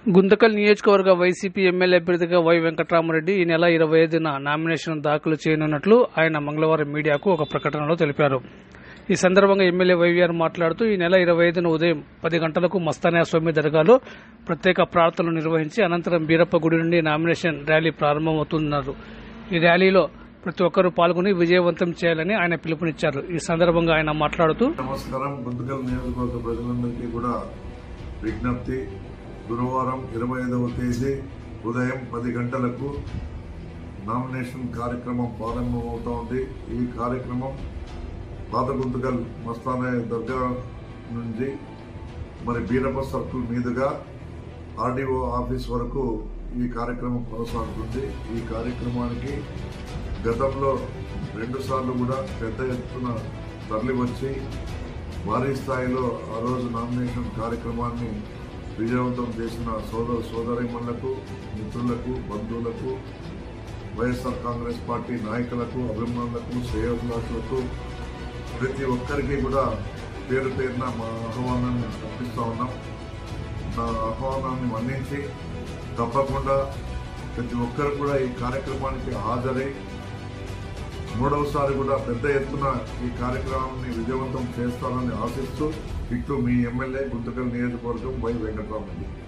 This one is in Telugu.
గుంతకల్ నియోజకవర్గ వైసీపీ ఎమ్మెల్యే అభ్యర్థిగా వై వెంకట్రామరెడ్డి ఈ నెల 25న నామినేషన్ దాఖలు చేయనున్నట్లు ఆయన మంగళవారం మీడియాకు ఒక ప్రకటనలో తెలిపారు. ఈ సందర్భంగా ఎమ్మెల్యే వైవీఆర్ మాట్లాడుతూ ఈ నెల 25న ఉదయం 10 గంటలకు మస్తానయ్య స్వామి దర్గాలో ప్రత్యేక ప్రార్థనలు నిర్వహించి అనంతరం బీరప్ప గుడి నుండి నామినేషన్ ర్యాలీ ప్రారంభమవుతుందన్నారు. ఈ ర్యాలీలో ప్రతి ఒక్కరూ పాల్గొని విజయవంతం చేయాలని ఆయన పిలుపునిచ్చారు. ఈ సందర్భంగా ఆయన మాట్లాడుతూ నమస్కారం. గుంతకల్ నియోజకవర్గ ప్రజలందరికీ కూడా విజ్ఞప్తి. గురువారం 25వ తేదీ ఉదయం 10 గంటలకు నామినేషన్ కార్యక్రమం ప్రారంభమవుతోంది. ఈ కార్యక్రమం పాత గుంతకల్ మస్తానయ్య దర్గా నుంచి బీరప్ప సర్కిల్ మీదుగా ఆర్డీఓ ఆఫీస్ వరకు ఈ కార్యక్రమం కొనసాగుతుంది. ఈ కార్యక్రమానికి గతంలో 2 సార్లు కూడా పెద్ద ఎత్తున తరలి వచ్చి భారీ స్థాయిలో ఆ రోజు నామినేషన్ కార్యక్రమాన్ని విజయవంతం చేసిన సోదరీమణులకు, మిత్రులకు, బంధువులకు, వైఎస్ఆర్ కాంగ్రెస్ పార్టీ నాయకులకు, అభిమానులకు, శ్రేయోభిలాషులకు ప్రతి ఒక్కరికి కూడా పేరు పేరున మా ఆహ్వానాన్ని అర్పిస్తూ ఉన్నాం. నా ఆహ్వానాన్ని మన్నించి తప్పకుండా ప్రతి ఒక్కరు కూడా ఈ కార్యక్రమానికి హాజరై 3వసారి కూడా పెద్ద ఎత్తున ఈ కార్యక్రమాన్ని విజయవంతం చేస్తారని ఆశిస్తూ ఇట్లు మీ ఎమ్మెల్యే గుంతకల్ నియోజకవర్గం వై వెంకట్రామరెడ్డి.